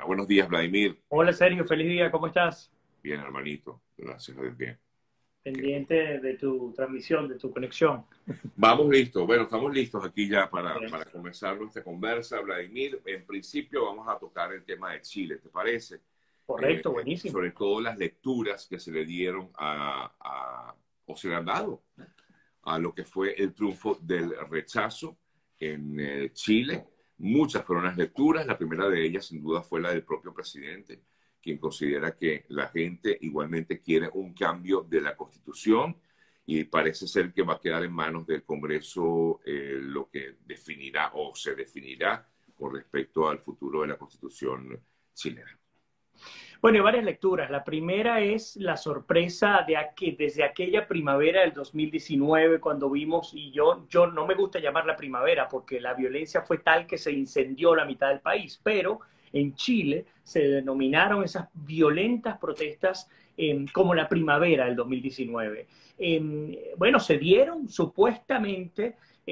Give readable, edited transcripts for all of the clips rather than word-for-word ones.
Buenos días, Vladimir. Hola Sergio, feliz día, ¿cómo estás? Bien, hermanito. Gracias a Dios, bien. Qué bueno. Pendiente de tu transmisión, de tu conexión. Vamos listos. Bueno, estamos listos aquí ya Bien. para comenzar nuestra conversa, Vladimir. En principio vamos a tocar el tema de Chile, ¿te parece? Correcto, buenísimo. Sobre todo las lecturas que se le dieron o se le han dado a lo que fue el triunfo del rechazo en Chile. Muchas fueron las lecturas. La primera de ellas, sin duda, fue la del propio presidente, quien considera que la gente igualmente quiere un cambio de la Constitución y parece ser que va a quedar en manos del Congreso lo que definirá o se definirá con respecto al futuro de la Constitución chilena. Bueno, hay varias lecturas. La primera es la sorpresa desde aquella primavera del 2019, cuando vimos, y yo no me gusta llamarla primavera porque la violencia fue tal que se incendió la mitad del país, pero en Chile se denominaron esas violentas protestas como la primavera del 2019. Bueno, se dieron supuestamente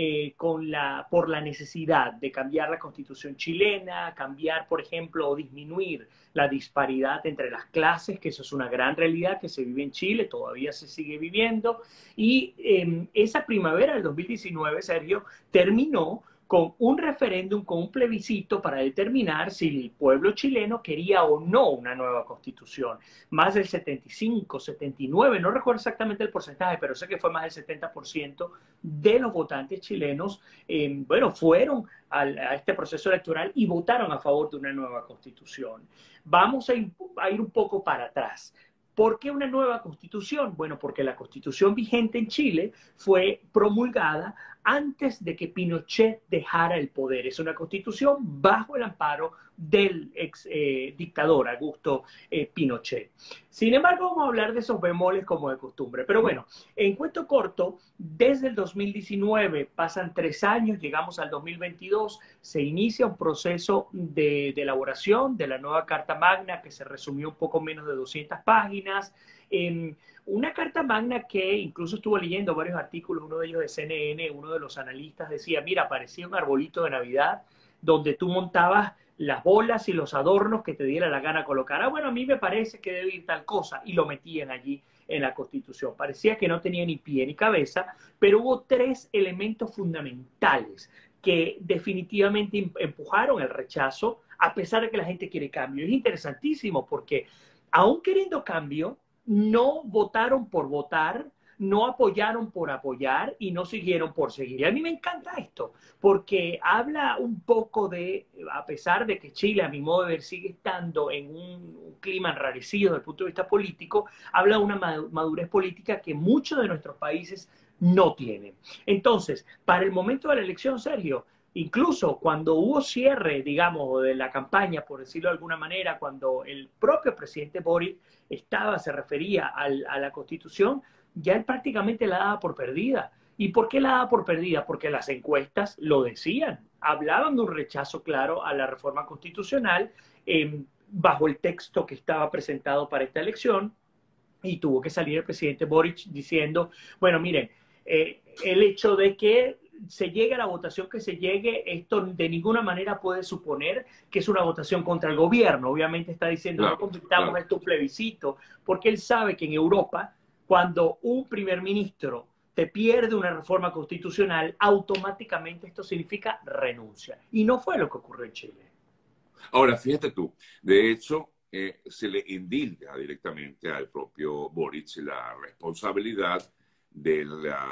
por la necesidad de cambiar la constitución chilena, cambiar, por ejemplo, o disminuir la disparidad entre las clases, que eso es una gran realidad que se vive en Chile, todavía se sigue viviendo. Y esa primavera del 2019, Sergio, terminó con un referéndum, con un plebiscito para determinar si el pueblo chileno quería o no una nueva constitución. Más del 75, 79, no recuerdo exactamente el porcentaje, pero sé que fue más del 70% de los votantes chilenos, bueno, fueron a este proceso electoral y votaron a favor de una nueva constitución. Vamos a ir un poco para atrás. ¿Por qué una nueva constitución? Bueno, porque la constitución vigente en Chile fue promulgada antes de que Pinochet dejara el poder. Es una constitución bajo el amparo del ex dictador Augusto Pinochet. Sin embargo, vamos a hablar de esos bemoles como de costumbre. Pero bueno, en cuento corto, desde el 2019 pasan 3 años, llegamos al 2022, se inicia un proceso de elaboración de la nueva Carta Magna que se resumió un poco menos de 200 páginas. Una carta magna que incluso estuvo leyendo varios artículos, uno de ellos de CNN, uno de los analistas decía, mira, parecía un arbolito de Navidad donde tú montabas las bolas y los adornos que te diera la gana colocar. Ah, bueno, a mí me parece que debe ir tal cosa, y lo metían allí en la Constitución. Parecía que no tenía ni pie ni cabeza, pero hubo 3 elementos fundamentales que definitivamente empujaron el rechazo, a pesar de que la gente quiere cambio. Es interesantísimo porque, aún queriendo cambio, no votaron por votar, no apoyaron por apoyar y no siguieron por seguir. Y a mí me encanta esto, porque habla un poco de, a pesar de que Chile, a mi modo de ver, sigue estando en un clima enrarecido desde el punto de vista político, habla de una madurez política que muchos de nuestros países no tienen. Entonces, para el momento de la elección, Sergio, incluso cuando hubo cierre, digamos, de la campaña, por decirlo de alguna manera, cuando el propio presidente Boric se refería a la Constitución, ya él prácticamente la daba por perdida. ¿Y por qué la daba por perdida? Porque las encuestas lo decían, hablaban de un rechazo claro a la reforma constitucional bajo el texto que estaba presentado para esta elección, y tuvo que salir el presidente Boric diciendo, bueno, miren, el hecho de que se llegue a la votación que se llegue, esto de ninguna manera puede suponer que es una votación contra el gobierno. Obviamente está diciendo, no Claro, convirtamos claro. esto en plebiscito, porque él sabe que en Europa, cuando un primer ministro te pierde una reforma constitucional, automáticamente esto significa renuncia. Y no fue lo que ocurrió en Chile. Ahora, fíjate tú, de hecho, se le indilga directamente al propio Boric la responsabilidad de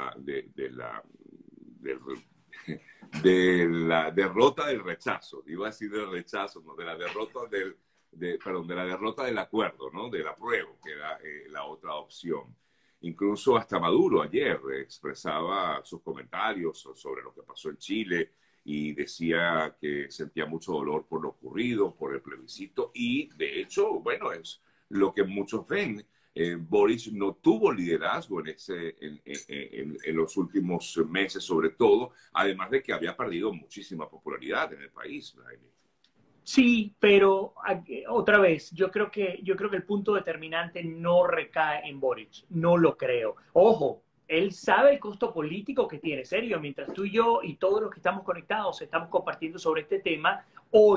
del- de la derrota del rechazo. Iba a decir del rechazo, no, de la derrota perdón, de la derrota del acuerdo, ¿no? Del apruebo, que era la otra opción. Incluso hasta Maduro ayer expresaba sus comentarios sobre lo que pasó en Chile y decía que sentía mucho dolor por lo ocurrido, por el plebiscito, y de hecho, bueno, es lo que muchos ven. Boric no tuvo liderazgo en los últimos meses, sobre todo, además de que había perdido muchísima popularidad en el país. Sí, pero otra vez, yo creo que el punto determinante no recae en Boric, no lo creo. Ojo, él sabe el costo político que tiene, serio, mientras tú y yo y todos los que estamos conectados estamos compartiendo sobre este tema, hoy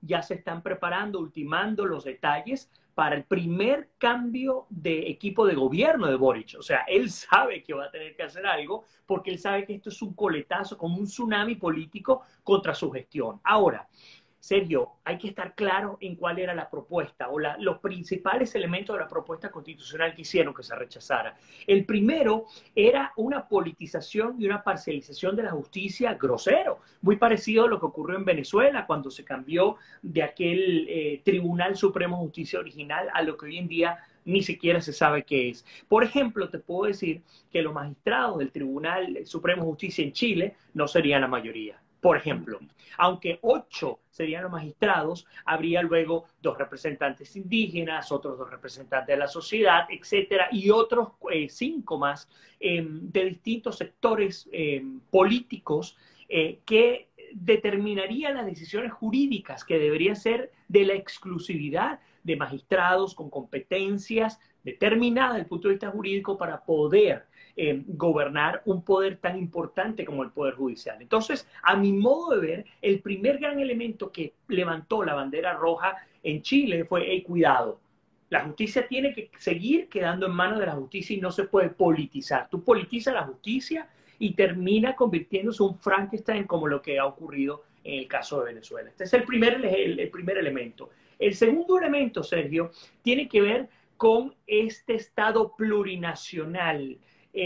ya se están preparando, ultimando los detalles para el primer cambio de equipo de gobierno de Boric. O sea, él sabe que va a tener que hacer algo porque él sabe que esto es un coletazo, como un tsunami político contra su gestión. Ahora, Sergio, hay que estar claro en cuál era la propuesta o los principales elementos de la propuesta constitucional que hicieron que se rechazara. El primero era una politización y una parcialización de la justicia grosero, muy parecido a lo que ocurrió en Venezuela cuando se cambió de aquel Tribunal Supremo de Justicia original a lo que hoy en día ni siquiera se sabe qué es. Por ejemplo, te puedo decir que los magistrados del Tribunal Supremo de Justicia en Chile no serían la mayoría. Por ejemplo, aunque 8 serían los magistrados, habría luego 2 representantes indígenas, otros 2 representantes de la sociedad, etcétera, y otros 5 más de distintos sectores políticos que determinarían las decisiones jurídicas que deberían ser de la exclusividad de magistrados con competencias determinadas desde el punto de vista jurídico para poder gobernar un poder tan importante como el Poder Judicial. Entonces, a mi modo de ver, el primer gran elemento que levantó la bandera roja en Chile fue, hey, cuidado, la justicia tiene que seguir quedando en manos de la justicia y no se puede politizar. Tú politizas la justicia y termina convirtiéndose en un Frankenstein como lo que ha ocurrido en el caso de Venezuela. Este es el primer elemento. El segundo elemento, Sergio, tiene que ver con este Estado plurinacional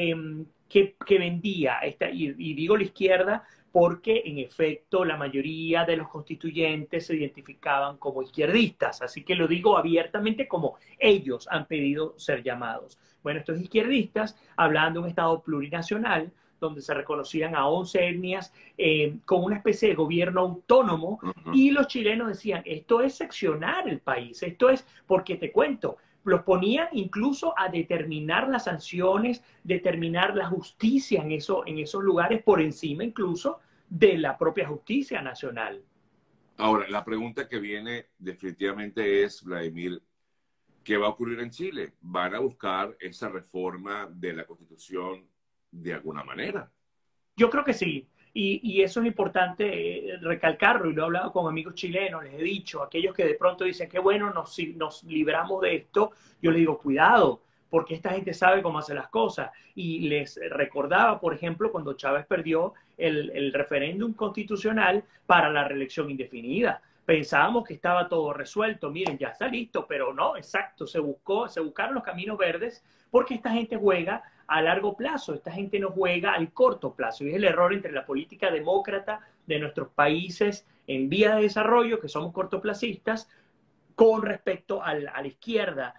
que vendía, y digo la izquierda porque en efecto la mayoría de los constituyentes se identificaban como izquierdistas, así que lo digo abiertamente como ellos han pedido ser llamados. Bueno, estos izquierdistas hablaban de un Estado plurinacional donde se reconocían a 11 etnias con una especie de gobierno autónomo, y los chilenos decían, esto es seccionar el país, esto es, porque te cuento, los ponían incluso a determinar las sanciones, determinar la justicia en esos lugares por encima incluso de la propia justicia nacional. Ahora, la pregunta que viene definitivamente es, Vladimir, ¿qué va a ocurrir en Chile? ¿Van a buscar esa reforma de la Constitución de alguna manera? Yo creo que sí. Y eso es importante recalcarlo, y lo he hablado con amigos chilenos, les he dicho, aquellos que de pronto dicen que bueno, nos libramos de esto, yo les digo, cuidado, porque esta gente sabe cómo hacer las cosas. Y les recordaba, por ejemplo, cuando Chávez perdió el referéndum constitucional para la reelección indefinida. Pensábamos que estaba todo resuelto, miren, ya está listo, pero no, exacto, se buscaron los caminos verdes porque esta gente juega a largo plazo, esta gente no juega al corto plazo, y es el error entre la política demócrata de nuestros países en vía de desarrollo, que somos cortoplacistas, con respecto a la izquierda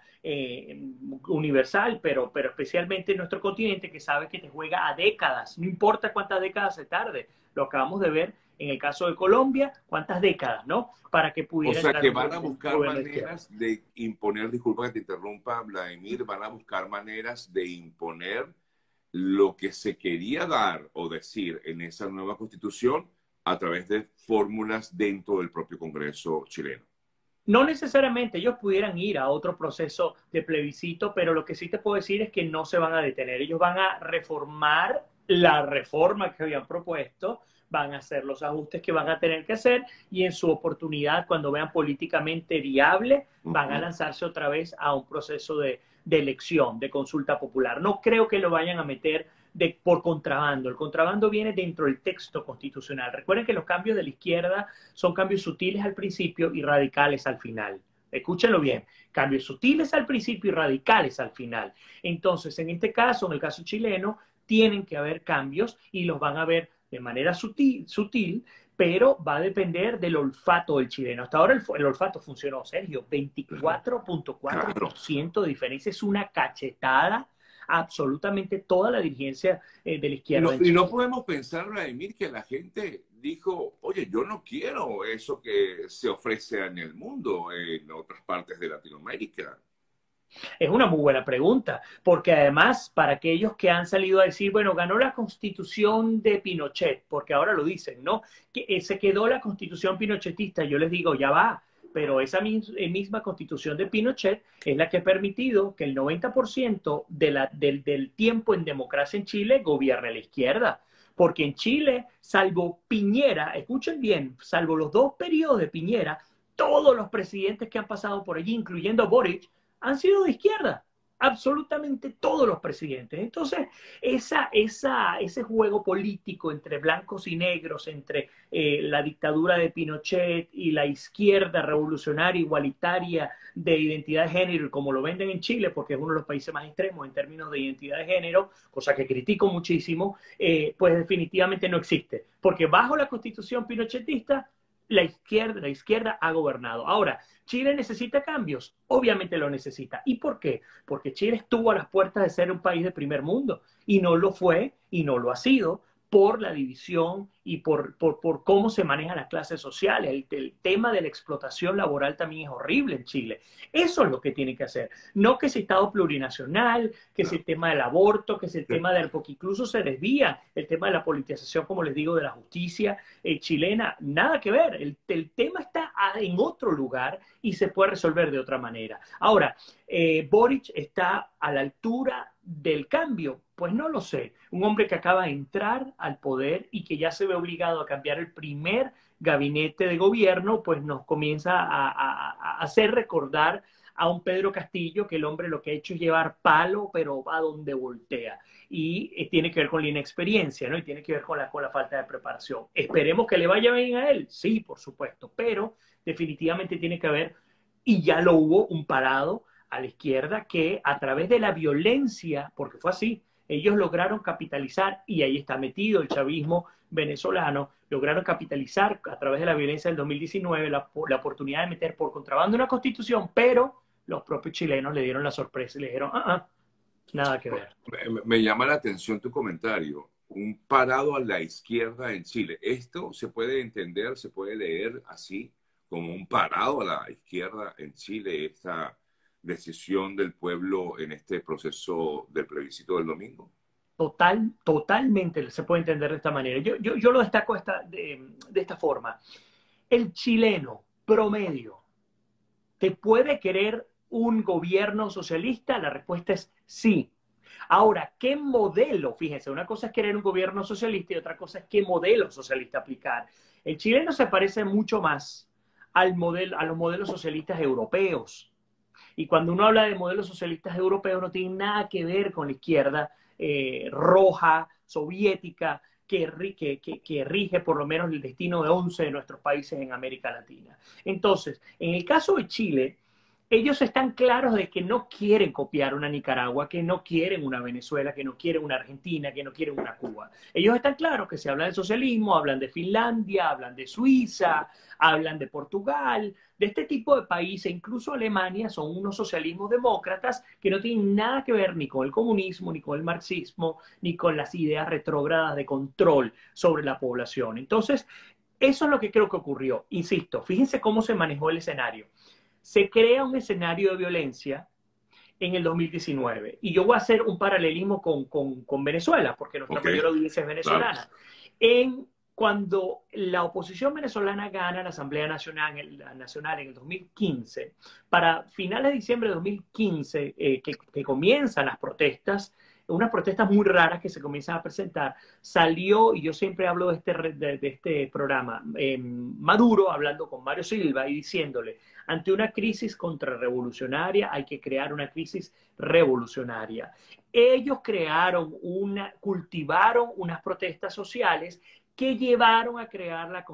universal, pero especialmente en nuestro continente, que sabe que te juega a décadas, no importa cuántas décadas se tarde, lo acabamos de ver en el caso de Colombia, cuántas décadas, ¿no? Para que pudiera... O sea, que van a buscar maneras de imponer, disculpa que te interrumpa, Vladimir, van a buscar maneras de imponer lo que se quería dar o decir en esa nueva constitución a través de fórmulas dentro del propio Congreso chileno. No necesariamente ellos pudieran ir a otro proceso de plebiscito, pero lo que sí te puedo decir es que no se van a detener. Ellos van a reformar la reforma que habían propuesto, van a hacer los ajustes que van a tener que hacer, y en su oportunidad, cuando vean políticamente viable, van a lanzarse otra vez a un proceso de elección, de consulta popular. No creo que lo vayan a meter por contrabando. El contrabando viene dentro del texto constitucional. Recuerden que los cambios de la izquierda son cambios sutiles al principio y radicales al final. Escúchenlo bien, cambios sutiles al principio y radicales al final. Entonces, en este caso, en el caso chileno, tienen que haber cambios y los van a ver de manera sutil, pero va a depender del olfato del chileno. Hasta ahora el olfato funcionó, Sergio, 24.4% de diferencia, es una cachetada absolutamente toda la dirigencia de la izquierda. Y no podemos pensar, Vladimir, que la gente dijo, oye, yo no quiero eso que se ofrece en el mundo, en otras partes de Latinoamérica. Es una muy buena pregunta, porque además, para aquellos que han salido a decir, bueno, ganó la constitución de Pinochet, porque ahora lo dicen, ¿no? Que se quedó la constitución pinochetista, yo les digo, ya va, pero esa misma constitución de Pinochet es la que ha permitido que el 90% del tiempo en democracia en Chile gobierne la izquierda. Porque en Chile, salvo Piñera, escuchen bien, salvo los 2 periodos de Piñera, todos los presidentes que han pasado por allí, incluyendo Boric, han sido de izquierda. Absolutamente todos los presidentes. Entonces, ese juego político entre blancos y negros, entre la dictadura de Pinochet y la izquierda revolucionaria, igualitaria, de identidad de género, como lo venden en Chile, porque es uno de los países más extremos en términos de identidad de género, cosa que critico muchísimo, pues definitivamente no existe. Porque bajo la constitución pinochetista, la izquierda ha gobernado. Ahora, ¿Chile necesita cambios? Obviamente lo necesita. ¿Y por qué? Porque Chile estuvo a las puertas de ser un país de primer mundo y no lo fue y no lo ha sido por la división y por cómo se manejan las clases sociales. El tema de la explotación laboral también es horrible en Chile. Eso es lo que tiene que hacer. No que ese Estado plurinacional, que es el tema del aborto, que es el tema del... Porque incluso se desvía el tema de la politización, como les digo, de la justicia chilena. Nada que ver. El tema está en otro lugar y se puede resolver de otra manera. Ahora, Boric está a la altura del cambio. Pues no lo sé. Un hombre que acaba de entrar al poder y que ya se ve obligado a cambiar el primer gabinete de gobierno, pues nos comienza a hacer recordar a un Pedro Castillo que el hombre lo que ha hecho es llevar palo, pero va donde voltea. Y tiene que ver con la inexperiencia, ¿no? Y tiene que ver con la falta de preparación. Esperemos que le vaya bien a él, sí, por supuesto, pero definitivamente tiene que haber, y ya lo hubo, un parado a la izquierda que a través de la violencia, porque fue así, ellos lograron capitalizar, y ahí está metido el chavismo venezolano, lograron capitalizar a través de la violencia del 2019 la oportunidad de meter por contrabando una constitución, pero los propios chilenos le dieron la sorpresa y le dijeron, nada que ver. Me llama la atención tu comentario. Un parado a la izquierda en Chile. ¿Esto se puede entender, se puede leer así, como un parado a la izquierda en Chile, esta decisión del pueblo en este proceso del plebiscito del domingo? Totalmente se puede entender de esta manera. Yo lo destaco de esta forma. El chileno promedio, ¿te puede querer un gobierno socialista? La respuesta es sí. Ahora, ¿qué modelo? Fíjense, una cosa es querer un gobierno socialista y otra cosa es qué modelo socialista aplicar. El chileno se parece mucho más a los modelos socialistas europeos. Y cuando uno habla de modelos socialistas europeos, no tiene nada que ver con la izquierda roja, soviética, que rige por lo menos el destino de 11 de nuestros países en América Latina. Entonces, en el caso de Chile, ellos están claros de que no quieren copiar una Nicaragua, que no quieren una Venezuela, que no quieren una Argentina, que no quieren una Cuba. Ellos están claros que se habla del socialismo, hablan de Finlandia, hablan de Suiza, hablan de Portugal, de este tipo de países, incluso Alemania, son unos socialismos demócratas que no tienen nada que ver ni con el comunismo, ni con el marxismo, ni con las ideas retrógradas de control sobre la población. Entonces, eso es lo que creo que ocurrió. Insisto, fíjense cómo se manejó el escenario. Se crea un escenario de violencia en el 2019. Y yo voy a hacer un paralelismo con Venezuela, porque nuestra mayor audiencia es venezolana. Claro. Cuando la oposición venezolana gana la Asamblea Nacional en el 2015, para finales de diciembre de 2015, que comienzan las protestas, unas protestas muy raras que se comienzan a presentar, salió, y yo siempre hablo de este programa, Maduro hablando con Mario Silva y diciéndole, ante una crisis contrarrevolucionaria hay que crear una crisis revolucionaria. Ellos cultivaron unas protestas sociales que llevaron a crear la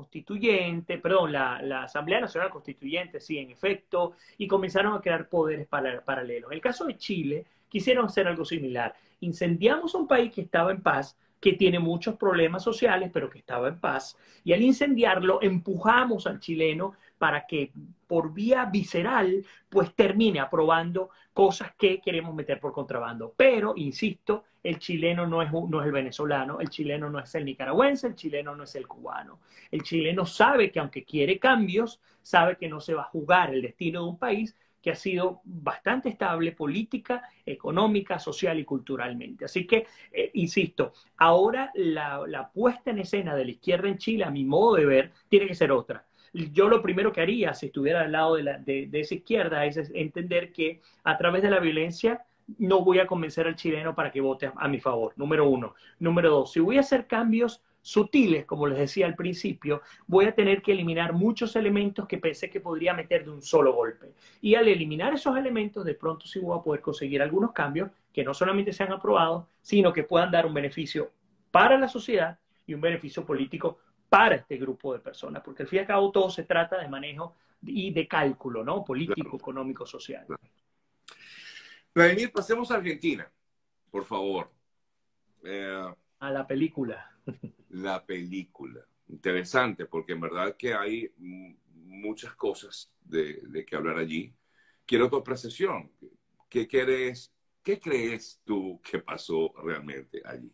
Asamblea Nacional Constituyente, sí, en efecto, y comenzaron a crear poderes paralelos. En el caso de Chile, quisieron hacer algo similar. Incendiamos un país que estaba en paz, que tiene muchos problemas sociales, pero que estaba en paz, y al incendiarlo empujamos al chileno para que por vía visceral pues termine aprobando cosas que queremos meter por contrabando. Pero, insisto, el chileno no es el venezolano, el chileno no es el nicaragüense, el chileno no es el cubano. El chileno sabe que aunque quiere cambios, sabe que no se va a jugar el destino de un país que ha sido bastante estable política, económica, social y culturalmente. Así que, insisto, ahora la puesta en escena de la izquierda en Chile, a mi modo de ver, tiene que ser otra. Yo lo primero que haría si estuviera al lado de esa izquierda es entender que a través de la violencia no voy a convencer al chileno para que vote a mi favor, número uno. Número dos, si voy a hacer cambios, sutiles, como les decía al principio, voy a tener que eliminar muchos elementos que pensé que podría meter de un solo golpe. Y al eliminar esos elementos, de pronto sí voy a poder conseguir algunos cambios que no solamente sean aprobados, sino que puedan dar un beneficio para la sociedad y un beneficio político para este grupo de personas, porque al fin y al cabo todo se trata de manejo y de cálculo, ¿no? Político, Claro, económico, social. claro. Vladimir, pasemos a Argentina, por favor. A la película. La película. Interesante, porque en verdad que hay muchas cosas de que hablar allí. Quiero tu apreciación. ¿Qué crees tú que pasó realmente allí?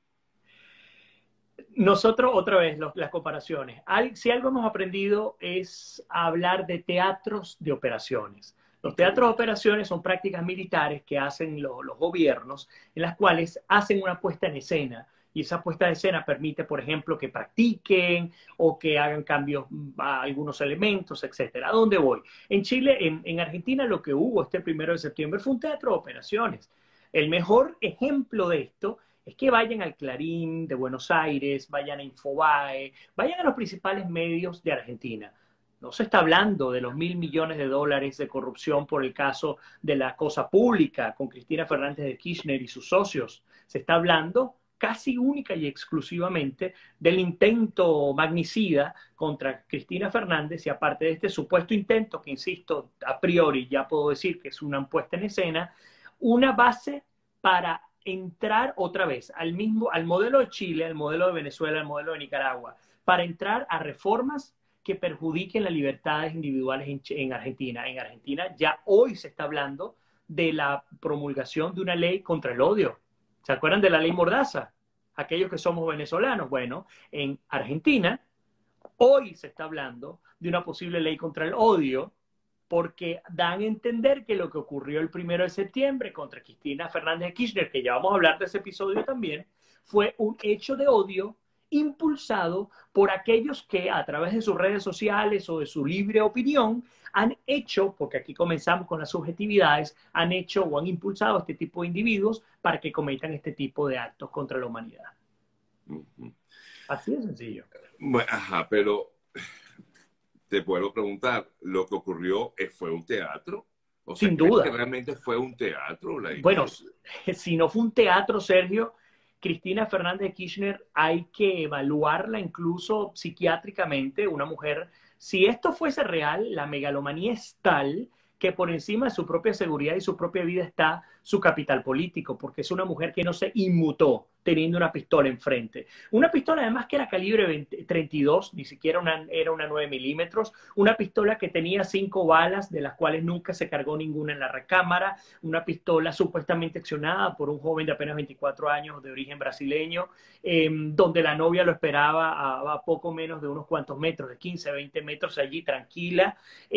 Nosotros, otra vez, las comparaciones. Si algo hemos aprendido es hablar de teatros de operaciones. Los teatros de Increíble. operaciones son prácticas militares que hacen los gobiernos, en las cuales hacen una puesta en escena. Y esa puesta en escena permite, por ejemplo, que practiquen o que hagan cambios a algunos elementos, etcétera. ¿A dónde voy? En Chile, en Argentina, lo que hubo este 1 de septiembre fue un teatro de operaciones. El mejor ejemplo de esto es que vayan al Clarín de Buenos Aires, vayan a Infobae, vayan a los principales medios de Argentina. No se está hablando de los $1.000 millones de corrupción por el caso de la cosa pública con Cristina Fernández de Kirchner y sus socios. Se está hablando casi única y exclusivamente del intento magnicida contra Cristina Fernández y aparte de este supuesto intento, que insisto, a priori ya puedo decir que es una puesta en escena, una base para entrar otra vez al modelo de Chile, al modelo de Venezuela, al modelo de Nicaragua, para entrar a reformas que perjudiquen las libertades individuales en Argentina. En Argentina ya hoy se está hablando de la promulgación de una ley contra el odio. ¿Se acuerdan de la ley Mordaza? Aquellos que somos venezolanos. Bueno, en Argentina hoy se está hablando de una posible ley contra el odio porque dan a entender que lo que ocurrió el 1 de septiembre contra Cristina Fernández de Kirchner, que ya vamos a hablar de ese episodio también, fue un hecho de odio impulsado por aquellos que a través de sus redes sociales o de su libre opinión han hecho, porque aquí comenzamos con las subjetividades, han hecho o han impulsado a este tipo de individuos para que cometan este tipo de actos contra la humanidad. Uh -huh. Así de sencillo. Bueno, ajá, pero te vuelvo a preguntar, ¿lo que ocurrió fue un teatro? O sea, Sin ¿crees que duda. realmente fue un teatro, Bueno, Vladimir? si no fue un teatro, Sergio, Cristina Fernández de Kirchner hay que evaluarla incluso psiquiátricamente, una mujer. Si esto fuese real, la megalomanía es tal que por encima de su propia seguridad y su propia vida está su capital político, porque es una mujer que no se inmutó teniendo una pistola enfrente. Una pistola además que era calibre 32, ni siquiera era una 9 milímetros, una pistola que tenía 5 balas, de las cuales nunca se cargó ninguna en la recámara, una pistola supuestamente accionada por un joven de apenas 24 años de origen brasileño, donde la novia lo esperaba a poco menos de unos cuantos metros, de 15, 20 metros allí, tranquila.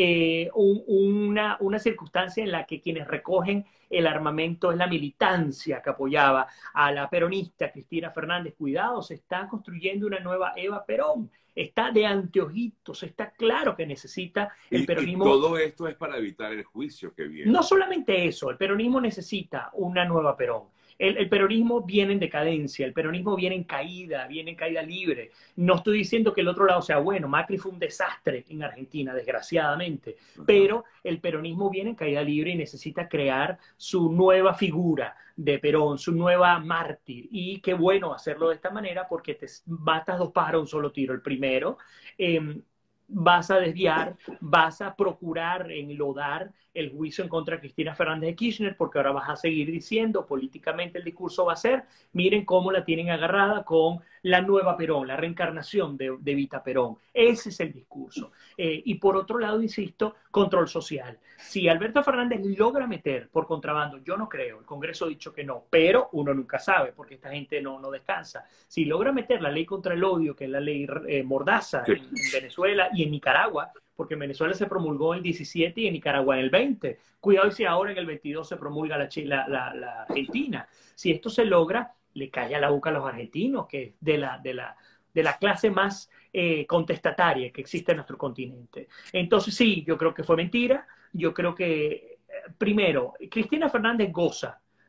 Una circunstancia en la que quienes recogen el armamento es la militancia que apoyaba a la peronista Cristina Fernández. Cuidado, se está construyendo una nueva Eva Perón. Está de anteojitos, está claro que necesita el Y peronismo. todo esto es para evitar el juicio que No viene. solamente eso, el peronismo necesita una nueva Perón. El peronismo viene en decadencia, el peronismo viene en caída libre. No estoy diciendo que el otro lado sea bueno, Macri fue un desastre en Argentina, desgraciadamente, Ajá. pero el peronismo viene en caída libre y necesita crear su nueva figura de Perón, su nueva mártir. Y qué bueno hacerlo de esta manera porque te matas dos pájaros a un solo tiro. El primero, vas a desviar, vas a procurar enlodar el juicio en contra de Cristina Fernández de Kirchner, porque ahora vas a seguir diciendo, políticamente el discurso va a ser, miren cómo la tienen agarrada con la nueva Perón, la reencarnación de Evita Perón. Ese es el discurso. Y por otro lado, insisto, control social. Si Alberto Fernández logra meter por contrabando, yo no creo, el Congreso ha dicho que no, pero uno nunca sabe, porque esta gente no descansa. Si logra meter la ley contra el odio, que es la ley Mordaza Sí. en Venezuela y en Nicaragua, porque en Venezuela se promulgó en el 17 y en Nicaragua en el 20. Cuidado si ahora en el 22 se promulga la Argentina. Si esto se logra, le cae a la boca a los argentinos, que es de la clase más contestataria que existe en nuestro continente. Entonces sí, yo creo que fue mentira. Yo creo que, primero, Cristina Fernández goza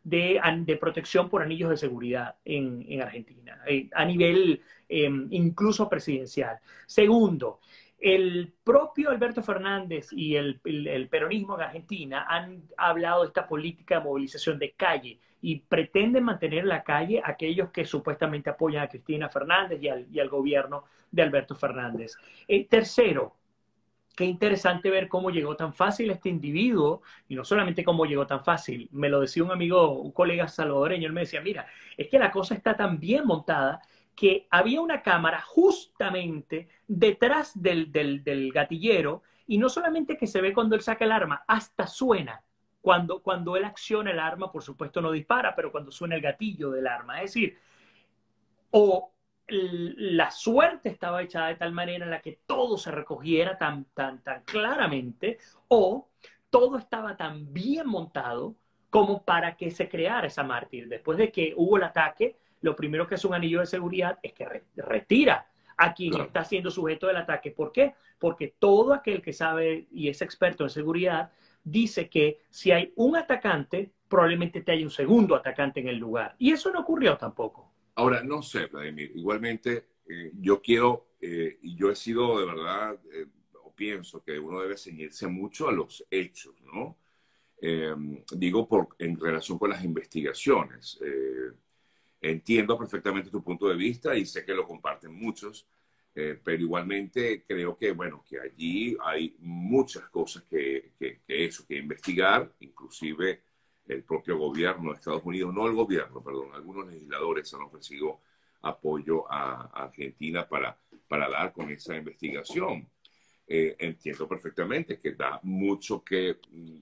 de protección por anillos de seguridad en Argentina, a nivel incluso presidencial. Segundo, el propio Alberto Fernández y el peronismo en Argentina han hablado de esta política de movilización de calle y pretenden mantener en la calle a aquellos que supuestamente apoyan a Cristina Fernández y al gobierno de Alberto Fernández. Tercero, qué interesante ver cómo llegó tan fácil este individuo, y no solamente cómo llegó tan fácil, me lo decía un amigo, un colega salvadoreño, él me decía, mira, es que la cosa está tan bien montada que había una cámara justamente detrás del gatillero, y no solamente que se ve cuando él saca el arma, hasta suena. Cuando él acciona el arma, por supuesto no dispara, pero cuando suena el gatillo del arma. Es decir, o la suerte estaba echada de tal manera en la que todo se recogiera tan claramente, o todo estaba tan bien montado como para que se creara esa mártir. Después de que hubo el ataque, lo primero que hace un anillo de seguridad es que retira a quien está siendo sujeto del ataque. ¿Por qué? Porque todo aquel que sabe y es experto en seguridad dice que si hay un atacante, probablemente te haya un segundo atacante en el lugar. Y eso no ocurrió tampoco. Ahora, no sé, Vladimir, igualmente yo quiero, y yo he sido de verdad, o pienso que uno debe ceñirse mucho a los hechos, ¿no? Digo, en relación con las investigaciones. Entiendo perfectamente tu punto de vista y sé que lo comparten muchos, pero igualmente creo que, bueno, que allí hay muchas cosas que investigar, inclusive el propio gobierno de Estados Unidos, no el gobierno, perdón, algunos legisladores han ofrecido apoyo a Argentina para dar con esa investigación. Entiendo perfectamente que da mucho que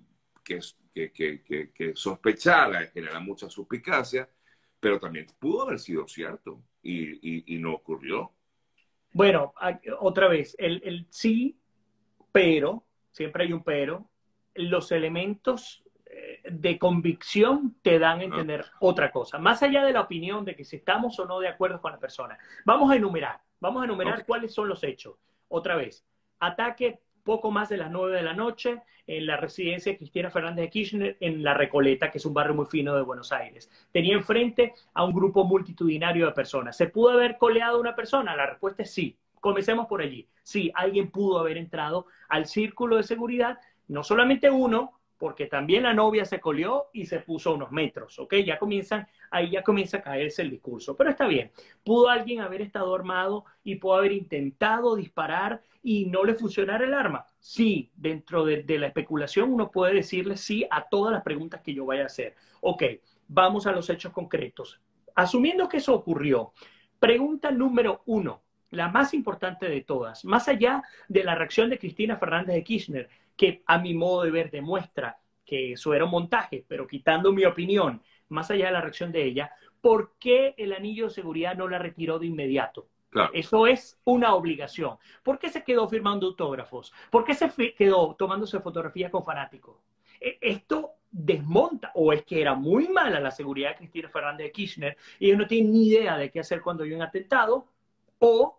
sospechar, genera mucha suspicacia, pero también pudo haber sido cierto y no ocurrió. Bueno, otra vez, el sí, pero, siempre hay un pero, los elementos de convicción te dan a entender otra cosa, más allá de la opinión de que si estamos o no de acuerdo con la persona. Vamos a enumerar okay, cuáles son los hechos. Otra vez, ataque poco más de las 9 de la noche en la residencia de Cristina Fernández de Kirchner en La Recoleta, que es un barrio muy fino de Buenos Aires. Tenía enfrente a un grupo multitudinario de personas. ¿Se pudo haber coleado una persona? La respuesta es sí. Comencemos por allí. Sí, alguien pudo haber entrado al círculo de seguridad, no solamente uno, porque también la novia se coleó y se puso a unos metros, ¿ok? Ahí ya comienza a caerse el discurso, pero está bien. ¿Pudo alguien haber estado armado y pudo haber intentado disparar y no le funcionara el arma? Sí, dentro de la especulación uno puede decirle sí a todas las preguntas que yo vaya a hacer. Ok, vamos a los hechos concretos. Asumiendo que eso ocurrió, pregunta número 1, la más importante de todas, más allá de la reacción de Cristina Fernández de Kirchner, que a mi modo de ver demuestra que eso era un montaje, pero quitando mi opinión, más allá de la reacción de ella, ¿por qué el anillo de seguridad no la retiró de inmediato? Claro. Eso es una obligación. ¿Por qué se quedó firmando autógrafos? ¿Por qué se quedó tomándose fotografías con fanáticos? Esto desmonta, o es que era muy mala la seguridad de Cristina Fernández de Kirchner y ellos no tienen ni idea de qué hacer cuando hay un atentado, o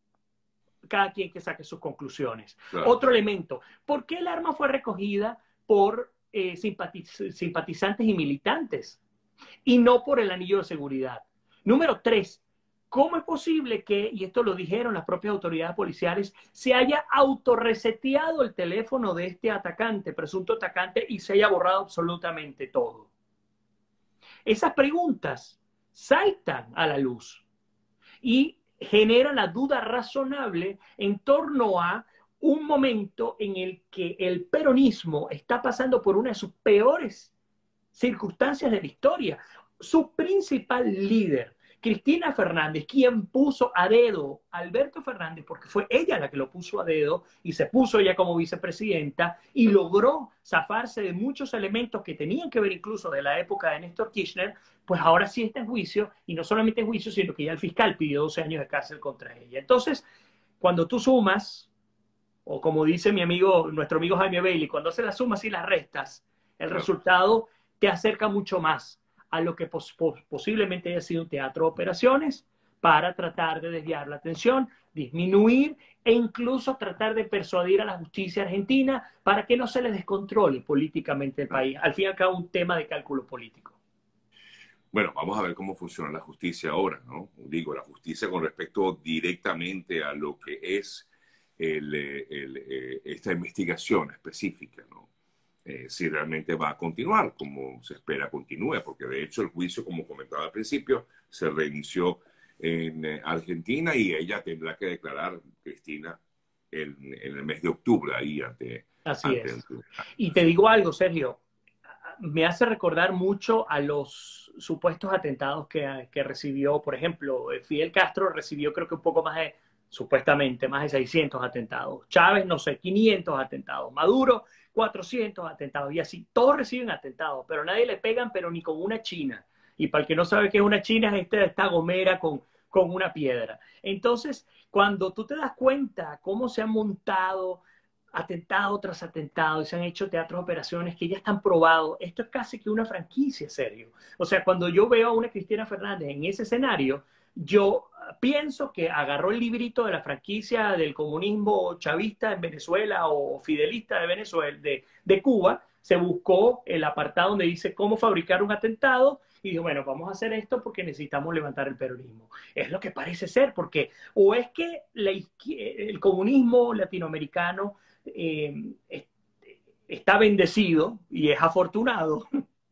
cada quien que saque sus conclusiones. Claro. Otro elemento, ¿por qué el arma fue recogida por simpatizantes y militantes y no por el anillo de seguridad? Número 3, ¿cómo es posible que, y esto lo dijeron las propias autoridades policiales, se haya autorreseteado el teléfono de este atacante, presunto atacante, y se haya borrado absolutamente todo? Esas preguntas saltan a la luz y genera la duda razonable en torno a un momento en el que el peronismo está pasando por una de sus peores circunstancias de la historia. Su principal líder, Cristina Fernández, quien puso a dedo a Alberto Fernández, porque fue ella la que lo puso a dedo y se puso ella como vicepresidenta y logró zafarse de muchos elementos que tenían que ver incluso de la época de Néstor Kirchner, pues ahora sí está en juicio, y no solamente en juicio, sino que ya el fiscal pidió 12 años de cárcel contra ella. Entonces, cuando tú sumas, o como dice nuestro amigo Jaime Bailey, cuando haces las sumas y las restas, el resultado te acerca mucho más a lo que posiblemente haya sido un teatro de operaciones para tratar de desviar la atención, disminuir e incluso tratar de persuadir a la justicia argentina para que no se les descontrole políticamente el país. Al fin y al cabo, un tema de cálculo político. Bueno, vamos a ver cómo funciona la justicia ahora, ¿no? Digo, la justicia con respecto directamente a lo que es esta investigación específica, ¿no? Si realmente va a continuar como se espera continúe, porque de hecho el juicio, como comentaba al principio, se reinició en Argentina y ella tendrá que declarar, Cristina, en el mes de octubre ahí Así ante es. el tribunal. Y te Así digo que, algo, Sergio, me hace recordar mucho a los supuestos atentados que recibió, por ejemplo, Fidel Castro recibió creo que un poco más de, supuestamente, más de 600 atentados. Chávez, no sé, 500 atentados. Maduro, 400 atentados. Y así, todos reciben atentados, pero nadie le pegan, pero ni con una china. Y para el que no sabe qué es una china, es esta gomera con una piedra. Entonces, cuando tú te das cuenta cómo se han montado atentado tras atentado y se han hecho teatros, operaciones que ya están probados. Esto es casi que una franquicia, serio. O sea, cuando yo veo a una Cristina Fernández en ese escenario, yo pienso que agarró el librito de la franquicia del comunismo chavista en Venezuela o fidelista de Venezuela, de Cuba, se buscó el apartado donde dice cómo fabricar un atentado y dijo, bueno, vamos a hacer esto porque necesitamos levantar el peronismo. Es lo que parece ser, porque o es que el comunismo latinoamericano eh, está bendecido y es afortunado,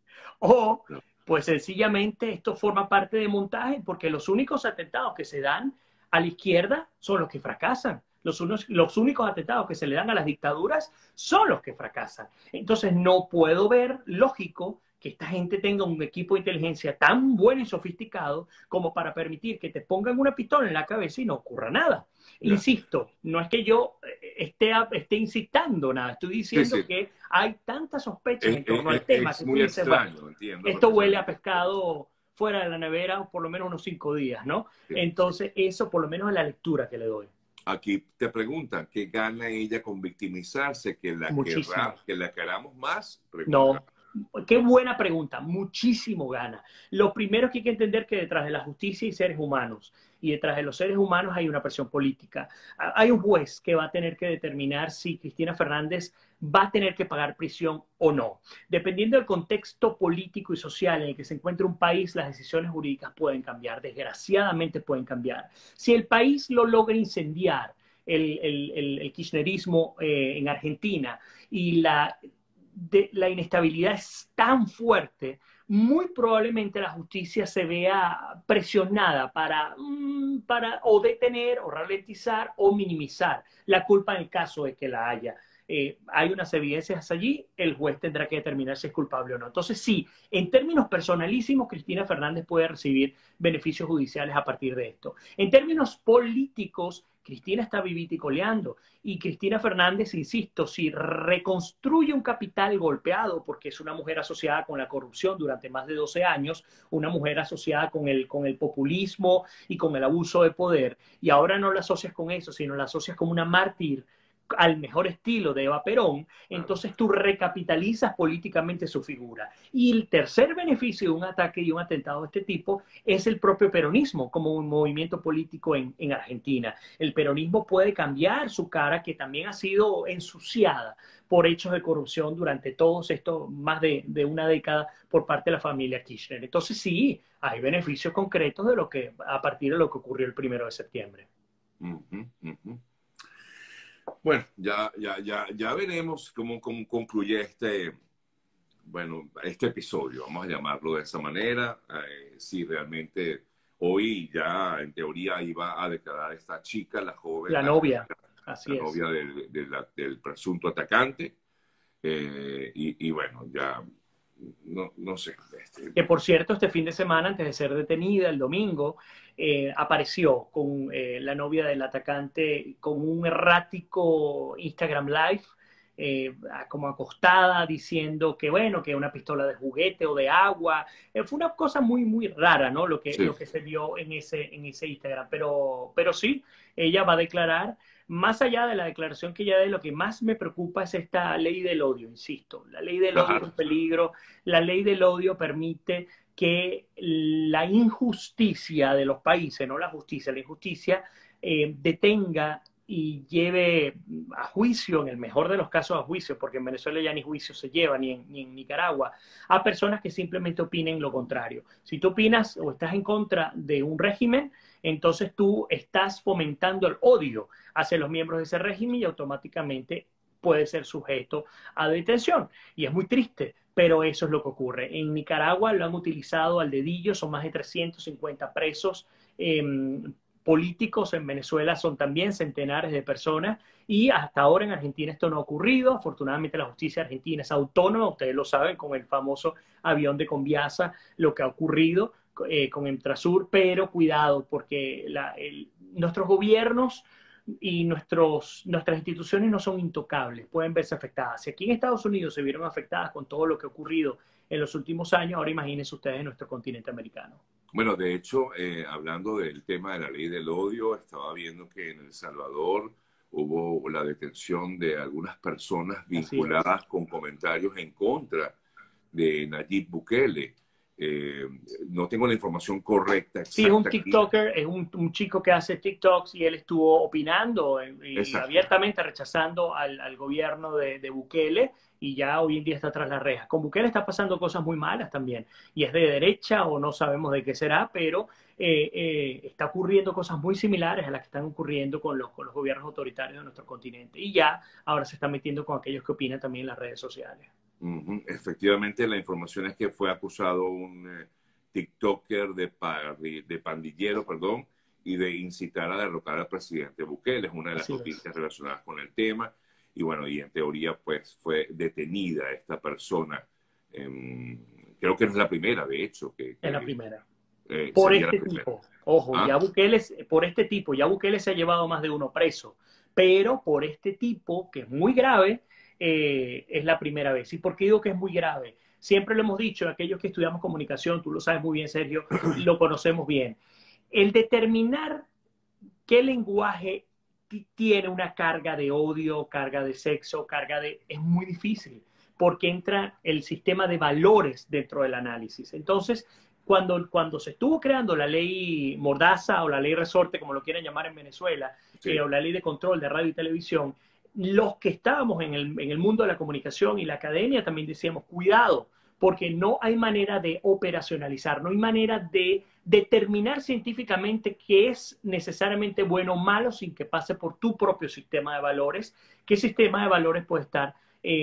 o pues sencillamente esto forma parte de montaje, porque los únicos atentados que se dan a la izquierda son los que fracasan. Los únicos atentados que se le dan a las dictaduras son los que fracasan. Entonces no puedo ver lógico que esta gente tenga un equipo de inteligencia tan bueno y sofisticado como para permitir que te pongan una pistola en la cabeza y no ocurra nada. ya. Insisto, no es que yo esté incitando nada, estoy Sí, diciendo sí. que hay tantas sospechas Es, en torno es- al tema es que tú muy dices, bueno, extraño, entiendo esto huele a perfectamente. pescado fuera de la nevera por lo menos unos 5 días, ¿no? Sí, sí. Entonces, eso por lo menos es la lectura que le doy. Aquí te preguntan, ¿qué gana ella con victimizarse? Muchísimo. Que la queramos más recontra. No, qué buena pregunta, muchísimo gana. Lo primero que hay que entender que detrás de la justicia hay seres humanos y detrás de los seres humanos hay una presión política. Hay un juez que va a tener que determinar si Cristina Fernández va a tener que pagar prisión o no. Dependiendo del contexto político y social en el que se encuentre un país, las decisiones jurídicas pueden cambiar, desgraciadamente pueden cambiar. Si el país lo logra incendiar, el kirchnerismo en Argentina y la inestabilidad es tan fuerte, muy probablemente la justicia se vea presionada para o detener o ralentizar o minimizar la culpa en el caso de que la haya. Hay unas evidencias allí, el juez tendrá que determinar si es culpable o no. Entonces, sí, en términos personalísimos, Cristina Fernández puede recibir beneficios judiciales a partir de esto. En términos políticos, Cristina está vivita y coleando. Y Cristina Fernández, insisto, si reconstruye un capital golpeado, porque es una mujer asociada con la corrupción durante más de 12 años, una mujer asociada con el populismo y con el abuso de poder, y ahora no la asocias con eso, sino la asocias como una mártir al mejor estilo de Eva Perón, Claro. entonces tú recapitalizas políticamente su figura. Y el tercer beneficio de un ataque y un atentado de este tipo es el propio peronismo como un movimiento político en Argentina. El peronismo puede cambiar su cara, que también ha sido ensuciada por hechos de corrupción durante todos estos más de una década por parte de la familia Kirchner. Entonces sí, hay beneficios concretos de lo que a partir de lo que ocurrió el 1 de septiembre. Ujú, ujú. Bueno, ya veremos cómo concluye este episodio, vamos a llamarlo de esa manera. Si realmente hoy ya en teoría iba a declarar esta chica, la joven La novia, argentina, la así es. novia del presunto atacante. Y bueno, ya no sé. Que por cierto, este fin de semana, antes de ser detenida, el domingo, apareció con la novia del atacante con un errático Instagram Live, como acostada, diciendo que bueno, que una pistola de juguete o de agua. Fue una cosa muy, muy rara, ¿no? Lo Sí, que se vio en ese Instagram. Pero sí, ella va a declarar. Más allá de la declaración que ella dé, lo que más me preocupa es esta ley del odio, insisto. La ley del odio es un claro. peligro. La ley del odio permite que la injusticia de los países, no la justicia, la injusticia, detenga y lleve a juicio, en el mejor de los casos a juicio, porque en Venezuela ya ni juicio se lleva, ni en Nicaragua, a personas que simplemente opinen lo contrario. Si tú opinas o estás en contra de un régimen, entonces tú estás fomentando el odio hacia los miembros de ese régimen y automáticamente puede ser sujeto a detención. Y es muy triste, pero eso es lo que ocurre. En Nicaragua lo han utilizado al dedillo, son más de 350 presos políticos. En Venezuela son también centenares de personas y hasta ahora en Argentina esto no ha ocurrido. Afortunadamente la justicia argentina es autónoma, ustedes lo saben, con el famoso avión de Conviasa, lo que ha ocurrido con Entrasur, pero cuidado porque nuestros gobiernos y nuestras instituciones no son intocables, pueden verse afectadas. Si aquí en Estados Unidos se vieron afectadas con todo lo que ha ocurrido en los últimos años, ahora imagínense ustedes en nuestro continente americano. Bueno, de hecho, hablando del tema de la ley del odio, estaba viendo que en El Salvador hubo la detención de algunas personas vinculadas con comentarios en contra de Nayib Bukele. No tengo la información correcta. Exacta, sí, es un TikToker, aquí. Es un chico que hace TikToks y él estuvo opinando y abiertamente rechazando al gobierno de Bukele y ya hoy en día está tras las rejas. Con Bukele está pasando cosas muy malas también y es de derecha o no sabemos de qué será, pero está ocurriendo cosas muy similares a las que están ocurriendo con los gobiernos autoritarios de nuestro continente y ya ahora se está metiendo con aquellos que opinan también en las redes sociales. Efectivamente, la información es que fue acusado un TikToker de pandillero, perdón, y de incitar a derrocar al presidente Bukele. Es una de las noticias relacionadas con el tema. Y bueno, y en teoría, pues, fue detenida esta persona. Creo que no es la primera, de hecho. Es la primera. Por este tipo. Ojo, ya Bukele, por este tipo, ya Bukele se ha llevado más de uno preso. Pero por este tipo, que es muy grave, es la primera vez. ¿Y por qué digo que es muy grave? Siempre lo hemos dicho, aquellos que estudiamos comunicación, tú lo sabes muy bien, Sergio, lo conocemos bien. El determinar qué lenguaje tiene una carga de odio, carga de sexo, es muy difícil, porque entra el sistema de valores dentro del análisis. Entonces, cuando se estuvo creando la ley Mordaza o la ley Resorte, como lo quieren llamar en Venezuela, o la ley de control de radio y televisión, los que estábamos en el mundo de la comunicación y la academia también decíamos, cuidado, porque no hay manera de operacionalizar, no hay manera de determinar científicamente qué es necesariamente bueno o malo sin que pase por tu propio sistema de valores. ¿Qué sistema de valores puede estar,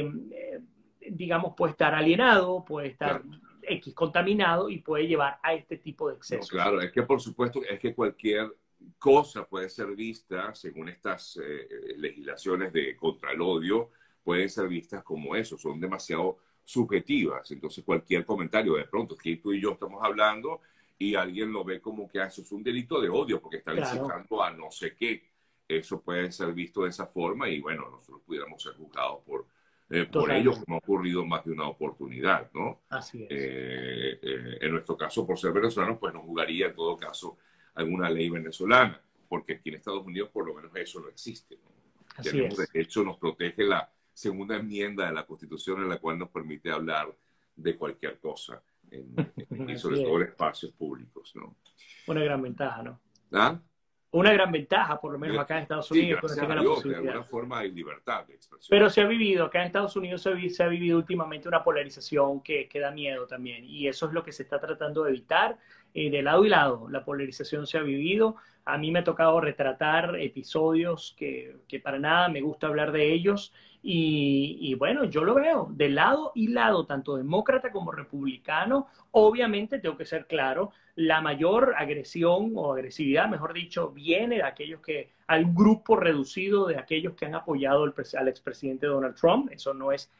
digamos, puede estar alienado, puede estar X contaminado y puede llevar a este tipo de excesos? No, claro, es que por supuesto es que cualquier cosa puede ser vista, según estas legislaciones contra el odio, pueden ser vistas como eso, son demasiado subjetivas. Entonces cualquier comentario, de pronto, aquí tú y yo estamos hablando y alguien lo ve como que eso es un delito de odio porque está incitando a no sé qué. Eso puede ser visto de esa forma y bueno, nosotros pudiéramos ser juzgados por ello, como ha ocurrido más de una oportunidad, ¿no? Así es. En nuestro caso, por ser venezolanos, pues nos jugaría en todo caso alguna ley venezolana, porque aquí en Estados Unidos por lo menos eso no existe, ¿no? De hecho, nos protege la segunda enmienda de la Constitución en la cual nos permite hablar de cualquier cosa y sobre todo en espacios públicos, ¿no? Una gran ventaja, ¿no? ¿Ah? Una gran ventaja, por lo menos acá en Estados Unidos. Sí, gracias a Dios, de alguna forma hay libertad de expresión. Pero se ha vivido, acá en Estados Unidos se ha vivido últimamente una polarización que da miedo también. Y eso es lo que se está tratando de evitar de lado y lado. La polarización se ha vivido. A mí me ha tocado retratar episodios que para nada me gusta hablar de ellos. Y bueno, yo lo veo de lado y lado, tanto demócrata como republicano. Obviamente, tengo que ser claro, la mayor agresión o agresividad, mejor dicho, viene de aquellos hay un grupo reducido de aquellos que han apoyado al expresidente Donald Trump. Eso no es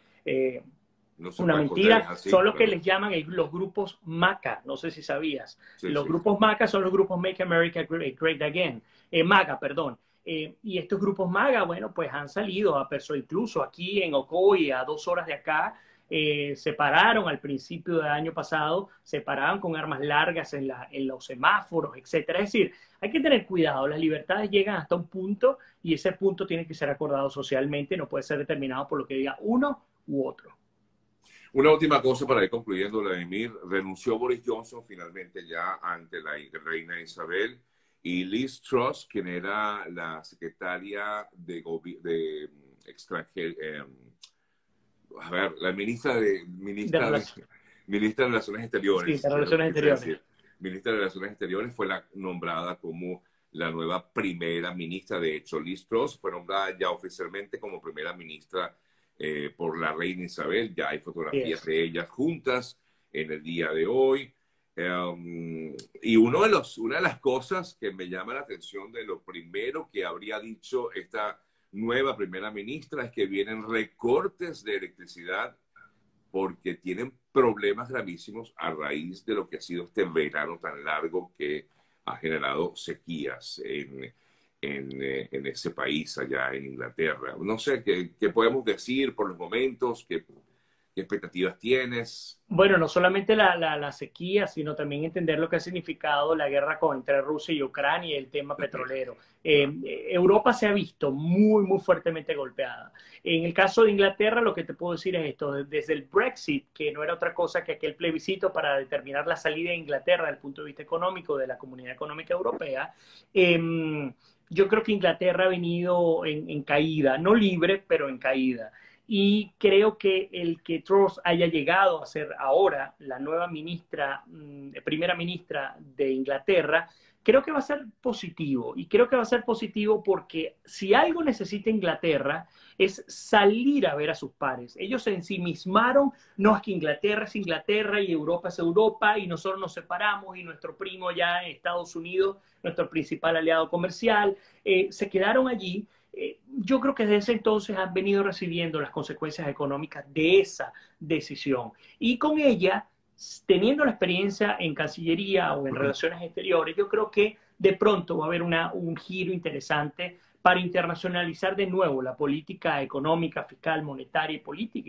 una mentira. Son los que les llaman los grupos MACA. No sé si sabías. Los grupos MACA son los grupos Make America Great Again. MAGA, perdón. Y estos grupos MAGA, bueno, pues han salido a personas, incluso aquí en Ocoy, a 2 horas de acá, se pararon al principio del año pasado, se paraban con armas largas en los semáforos, etcétera. Es decir, hay que tener cuidado, las libertades llegan hasta un punto y ese punto tiene que ser acordado socialmente, no puede ser determinado por lo que diga uno u otro. Una última cosa para ir concluyendo, Vladimir. Renunció Boris Johnson finalmente ya ante la reina Isabel y Liz Truss, quien era la secretaria de extranjería, a ver, la De relación, ministra de Relaciones sí, Exteriores, de es lo que relaciones quise exteriores. decir. Ministra de Relaciones Exteriores fue nombrada como la nueva primera ministra. De hecho, Liz Truss fue nombrada ya oficialmente como primera ministra por la reina Isabel. Ya hay Así fotografías es. de ellas juntas en el día de hoy. Y una de las cosas que me llama la atención de lo primero que habría dicho esta nueva primera ministra es que vienen recortes de electricidad porque tienen problemas gravísimos a raíz de lo que ha sido este verano tan largo que ha generado sequías en ese país, allá en Inglaterra. No sé, ¿qué podemos decir por los momentos? ¿Qué expectativas tienes? Bueno, no solamente la sequía, sino también entender lo que ha significado la guerra entre Rusia y Ucrania y el tema petrolero. Europa se ha visto muy, muy fuertemente golpeada. En el caso de Inglaterra, lo que te puedo decir es esto, desde el Brexit, que no era otra cosa que aquel plebiscito para determinar la salida de Inglaterra desde el punto de vista económico de la Comunidad Económica Europea, yo creo que Inglaterra ha venido en caída, no libre, pero en caída. Y creo que el que Truss haya llegado a ser ahora la nueva ministra, primera ministra de Inglaterra, creo que va a ser positivo. Y creo que va a ser positivo porque si algo necesita Inglaterra es salir a ver a sus pares. Ellos se ensimismaron, no es que Inglaterra es Inglaterra y Europa es Europa y nosotros nos separamos y nuestro primo ya en Estados Unidos, nuestro principal aliado comercial, se quedaron allí. Yo creo que desde ese entonces han venido recibiendo las consecuencias económicas de esa decisión. Y con ella, teniendo la experiencia en Cancillería o en Relaciones Exteriores, yo creo que de pronto va a haber un giro interesante para internacionalizar de nuevo la política económica, fiscal, monetaria y política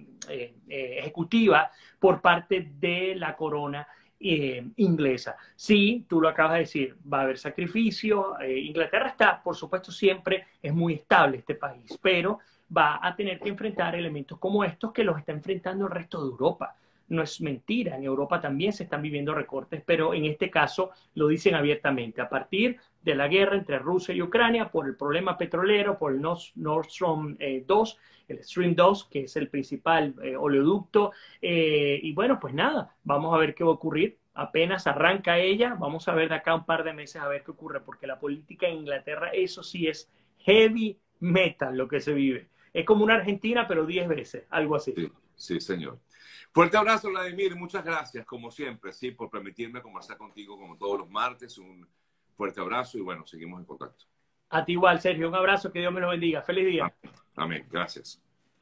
ejecutiva por parte de la corona inglesa. Sí, tú lo acabas de decir, va a haber sacrificio. Inglaterra está, por supuesto, siempre es muy estable este país, pero va a tener que enfrentar elementos como estos que los está enfrentando el resto de Europa. No es mentira, en Europa también se están viviendo recortes, pero en este caso lo dicen abiertamente. A partir de la guerra entre Rusia y Ucrania, por el problema petrolero, por el Nord Stream 2, el Stream 2, que es el principal oleoducto, y bueno, pues nada, vamos a ver qué va a ocurrir. Apenas arranca ella, vamos a ver de acá un par de meses a ver qué ocurre, porque la política en Inglaterra, eso sí es heavy metal lo que se vive. Es como una Argentina, pero 10 veces, algo así. Sí, sí, señor. Fuerte abrazo, Vladimir. Muchas gracias, como siempre, sí, por permitirme conversar contigo como todos los martes. Un fuerte abrazo y bueno, seguimos en contacto. A ti igual, Sergio, un abrazo, que Dios me lo bendiga. Feliz día. Amén. Amén. Gracias.